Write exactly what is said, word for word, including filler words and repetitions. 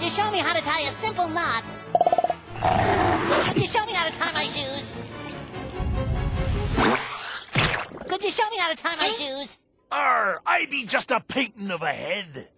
you show me how to tie a simple knot? Could you show me how to tie my shoes? Could you show me how to tie my shoes? Arr, I be just a painting of a head.